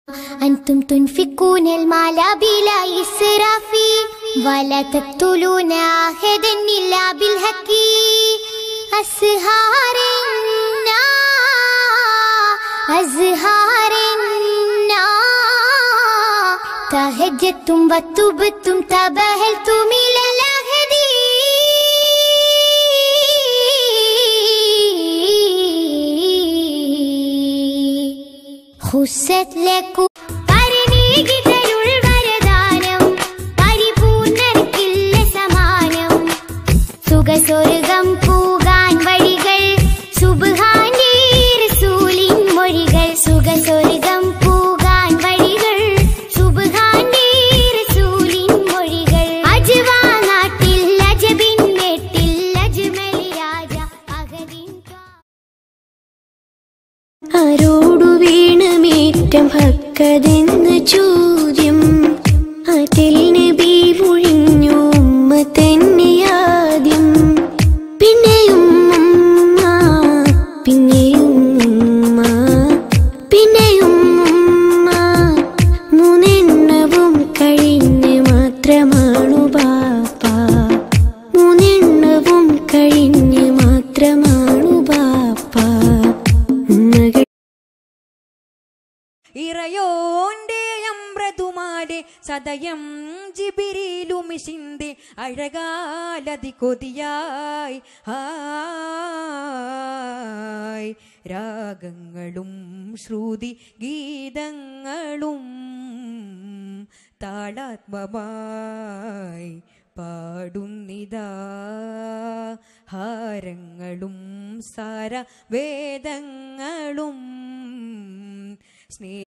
أنتم تنفقون المال بلا إسراف ولا تقتلون عهدا إلا بالحق أزهارنا تهجدتم وتبتم تباهلتم إلى العهد خست لكم സ്വർഗം പൂകാൻ വഴികൾ സുബ്ഹാനേ റസൂലിൻ മൊഴികൾ സ്വർഗം പൂകാൻ വഴികൾ സുബ്ഹാനേ റസൂലിൻ മൊഴികൾ അജ്വാ നാട്ടിൽ അജബിൻ മേട്ടിൽ അജ്മലി രാജ അഹദിൻ ആരോടു വീണമേറ്റം ഹക്കതെന്ന് ചോദ്യം അതിൽ നബി മുഴിഞ്ഞു ഉമ്മ തന്നെയാദ്യം പിന്നെയും മൂന്നെണ്ണവും കഴിഞ്ഞ് മാത്രമാണു ബാപ്പ മൂന്നെണ്ണവും കഴിഞ്ഞ് മാത്രമാണു ബാപ്പ ഇറയോന്റെ അമ്രതുമാടെ സദയം ജിബിരിലുമിഷിന്റെ അഴകാലതി കൊതിയായി ഹായ് രാഗങ്ങളും ശ്രുതി ഗീതങ്ങളും താളാത്മമായി പാടുന്നിതാ ഹാരങ്ങളും സാര വേദങ്ങളും സ്നേഹ